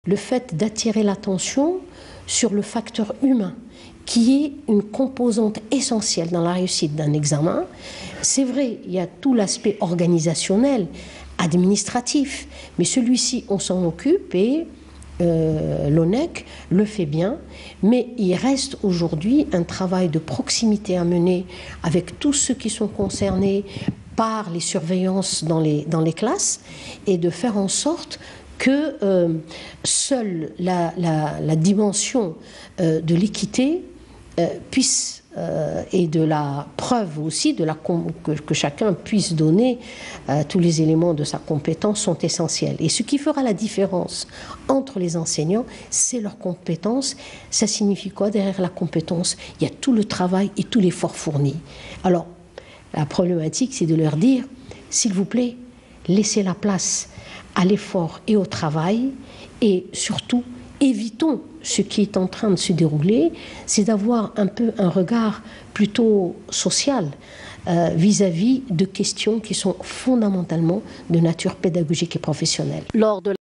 Le fait d'attirer l'attention sur le facteur humain, qui est une composante essentielle dans la réussite d'un examen. C'est vrai, il y a tout l'aspect organisationnel, administratif, mais celui-ci, on s'en occupe et l'ONEC le fait bien, mais il reste aujourd'hui un travail de proximité à mener avec tous ceux qui sont concernés par les surveillances dans les classes et de faire en sorte que seule la dimension de l'équité puisse, et de la preuve aussi, que chacun puisse donner tous les éléments de sa compétence sont essentiels. Et ce qui fera la différence entre les enseignants, c'est leur compétence. Ça signifie quoi derrière la compétence? Il y a tout le travail et tout l'effort fourni. Alors, la problématique, c'est de leur dire, s'il vous plaît, laissez la place à l'effort et au travail, et surtout, évitons ce qui est en train de se dérouler, c'est d'avoir un peu un regard plutôt social vis-à-vis de questions qui sont fondamentalement de nature pédagogique et professionnelle.